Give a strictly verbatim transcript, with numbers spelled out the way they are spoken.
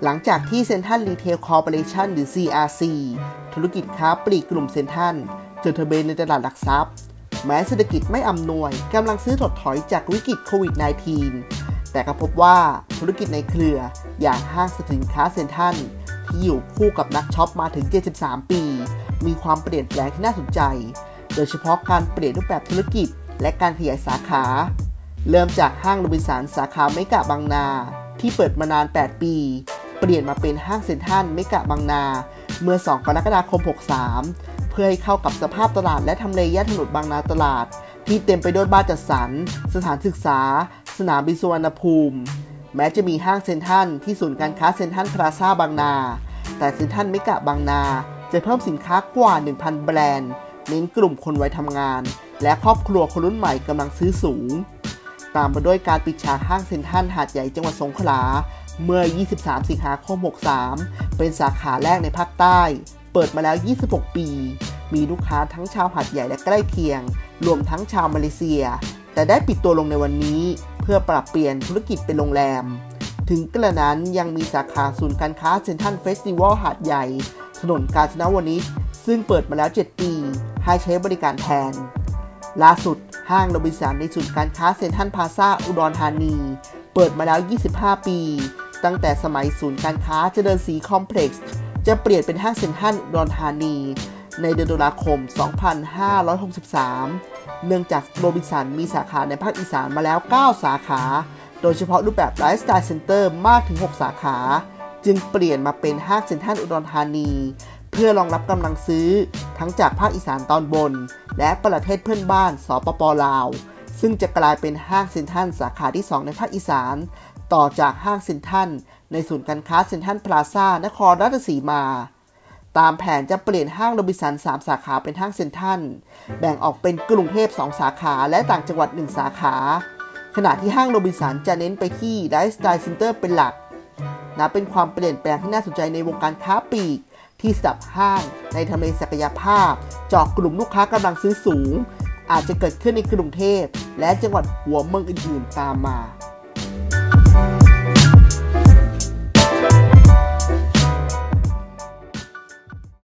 หลังจากที่เซ็นทรัลรีเทลคอร์ปอเรชั่นหรือ ซี อาร์ ซี ธุรกิจค้าปลีกกลุ่มเซ็นทรัลจดทะเบียนในตลาดหลักทรัพย์แม้เศรษฐกิจไม่อำนวยกำลังซื้อถดถอยจากวิกฤตโควิด สิบเก้า แต่ก็พบว่าธุรกิจในเครืออย่างห้างสรรพสินค้าเซ็นทรัลที่อยู่คู่กับนักช็อปมาถึงเจ็ดสิบสามปีมีความเปลี่ยนแปลงที่น่าสนใจโดยเฉพาะการเปลี่ยนรูปแบบธุรกิจและการขยายสาขาเริ่มจากห้างโรบินสันสาขาเมกะบางนาที่เปิดมานานแปดปีเปลี่ยนมาเป็นห้างเซ็นทรัลเมกะบางนาเมื่อสองกรกฎาคมหกสามเพื่อให้เข้ากับสภาพตลาดและทำเลย่านถนนบางนาตลาดที่เต็มไปด้วยบ้านจัดสรรสถานศึกษาสนามบินสุวรรณภูมิแม้จะมีห้างเซ็นทรัลที่ศูนย์การค้าเซ็นทรัลพลาซ่าบางนาแต่เซ็นทรัลเมกะบางนาจะเพิ่มสินค้ากว่า หนึ่งพัน แบรนด์เน้นกลุ่มคนวัยทำงานและครอบครัวคนรุ่นใหม่กำลังซื้อสูงตามมาด้วยการปิดฉากห้างเซ็นทรัลหาดใหญ่จังหวัดสงขลาเมื่อยี่สิบสามสิงหาคมหกสามเป็นสาขาแรกในภาคใต้เปิดมาแล้วยี่สิบหกปีมีลูกค้าทั้งชาวหาดใหญ่และใกล้เคียงรวมทั้งชาวมาเลเซียแต่ได้ปิดตัวลงในวันนี้เพื่อปรับเปลี่ยนธุรกิจเป็นโรงแรมถึงกระนั้นยังมีสาขาศูนย์การค้าเซ็นทรัลเฟสติวัลหาดใหญ่ถนนกาญจนวนิชซึ่งเปิดมาแล้วเจ็ดปีให้ใช้บริการแทนล่าสุดห้างโรบินสันในศูนย์การค้าเซ็นทรัลพลาซ่าอุดรธานีเปิดมาแล้วยี่สิบห้าปีตั้งแต่สมัยศูนย์การค้าเจริญศรีคอมเพล็กซ์จะเปลี่ยนเป็นห้างเซ็นทรัลอุดรธานีในเดือนตุลาคมสองพันห้าร้อยหกสิบสามเนื่องจากโรบินสันมีสาขาในภาคอีสานมาแล้วเก้าสาขาโดยเฉพาะรูปแบบไลฟ์สไตล์เซ็นเตอร์มากถึงหกสาขาจึงเปลี่ยนมาเป็นห้างเซ็นทรัลอุดรธานีเพื่อรองรับกำลังซื้อทั้งจากภาคอีสานตอนบนและประเทศเพื่อนบ้านสปป.ลาวซึ่งจะกลายเป็นห้างเซ็นทรัลสาขาที่สองในภาคอีสานต่อจากห้างเซ็นทรัลในศูนย์การค้าเซ็นทรัลพลาซ่านครราชสีมาตามแผนจะเปลี่ยนห้างโรบินสันสามสาขาเป็นห้างเซ็นทรัลแบ่งออกเป็นกรุงเทพสองสาขาและต่างจังหวัดหนึ่งสาขาขณะที่ห้างโรบินสันจะเน้นไปที่ไลฟ์สไตล์เซ็นเตอร์เป็นหลักนับเป็นความเปลี่ยนแปลงที่น่าสนใจในวงการค้าปลีกที่สำหรับห้างในทำเลศักยภาพเจาะกลุ่มลูกค้ากำลังซื้อสูงอาจจะเกิดขึ้นในกรุงเทพและจังหวัดหัวเมืองอื่นๆตามมา